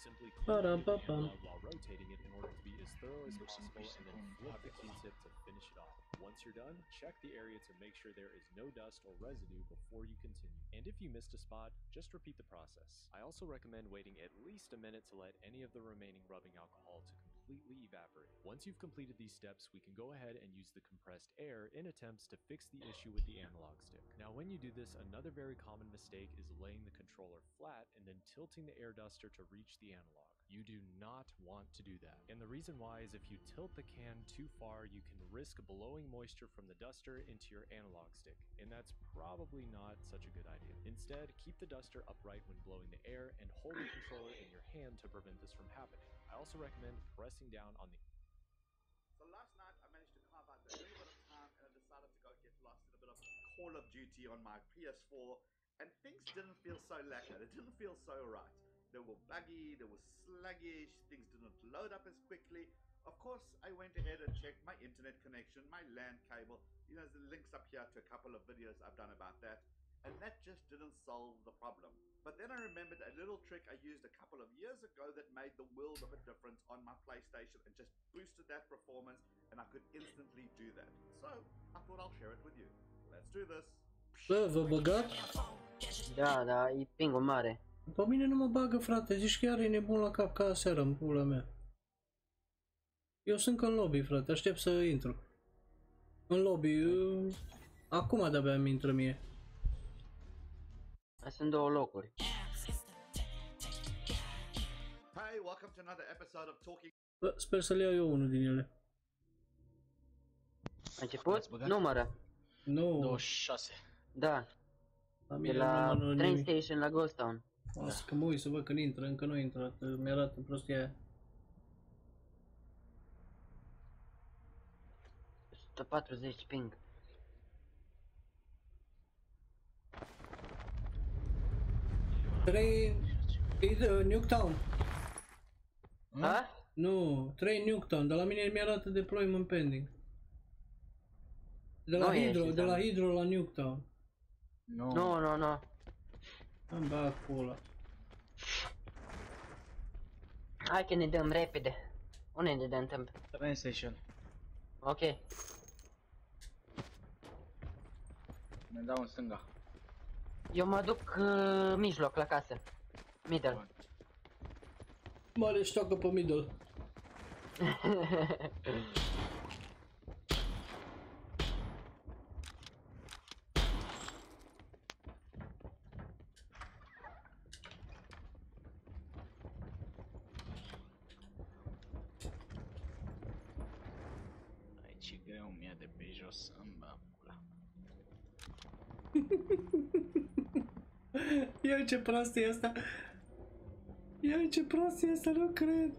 Simply clean the analog while rotating it in order to be as thorough as possible, and then flip the Q-tip to finish it off. Once you're done, check the area to make sure there is no dust or residue before you continue. And if you missed a spot, just repeat the process. I also recommend waiting at least a minute to let any of the remaining rubbing alcohol to completely evaporate. Once you've completed these steps, we can go ahead and use the compressed air in attempts to fix the issue with the analog stick. Now when you do this, another very common mistake is laying the controller flat and then tilting the air duster to reach the analog. You do not want to do that. And the reason why is if you tilt the can too far, you can risk blowing moisture from the duster into your analog stick, and that's probably not such a good idea. Instead, keep the duster upright when blowing the air and hold the controller in your hand to prevent this from happening. I also recommend pressing down on the... So last night I managed to carve out a little bit of time and I decided to go get lost in a bit of Call of Duty on my PS4, and things didn't feel so lacquer. It didn't feel so right. They were buggy, they were sluggish, things didn't load up as quickly. Of course, I went ahead and checked my internet connection, my LAN cable. You know, there's links up here to a couple of videos I've done about that. And that just didn't solve the problem. But then I remembered a little trick I used a couple of years ago that made the world of a difference on my PlayStation and just boosted that performance, and I could instantly do that. So, I thought I'll share it with you. Let's do this. Bă, vă băgați? Da, da, e pingul mare. Pe mine nu mă bagă, frate, zici chiar e nebun la cap ca aseară, în pula mea. Eu sunt în lobby, frate, aștept să intru. În lobby, acum de-abia îmi intră mie. Mai sunt două locuri. Hey, welcome to another episode of Talking. Bă, sper să-l iau eu unul din ele. A început? Numără. Nu. 26. Da. La De mine la nu Train nimic. Station la Ghost Town. Lasă că mă uit să văd când intră, încă nu intră, mi-arată prostia aia. 140 ping. Nuketown. Ha? Nu, 3 Nuketown, dar la mine mi-arată deployment pending. De la Nu Hydro, ești, de la da. Hydro la Nuketown. Nu. Nu. Îmi bag pula. Hai că ne dăm repede. Unde ne dăm timp? Train station. Ok. Ne dau în stânga. Eu mă duc mijloc la casă. Middle. Mare ștoacă pe middle. Aici e greu mie de pe jos, îmi bag pula. Ia ce prost e asta. Ia ce prost e asta, nu cred.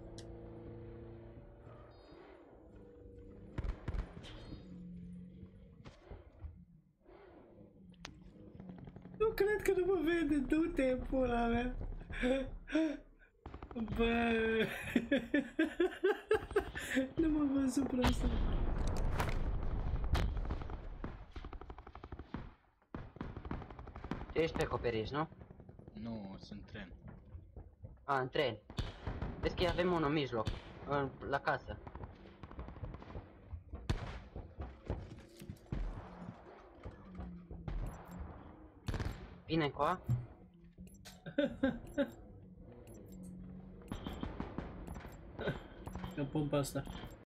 Nu cred că nu mă vede, du-te, pula mea. Bă. Nu mă văzut prost. Tu ești pe acoperiș, nu? Nu, sunt tren. A, în tren. Vezi că avem unul în mijloc. La casă. Vine încoa. Că pompa asta.